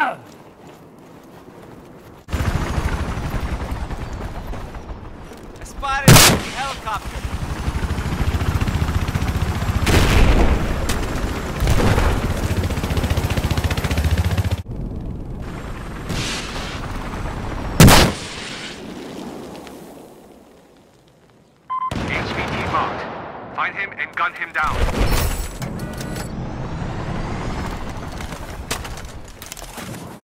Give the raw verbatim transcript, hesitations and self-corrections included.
I spotted a helicopter. H V T marked. Find him and gun him down.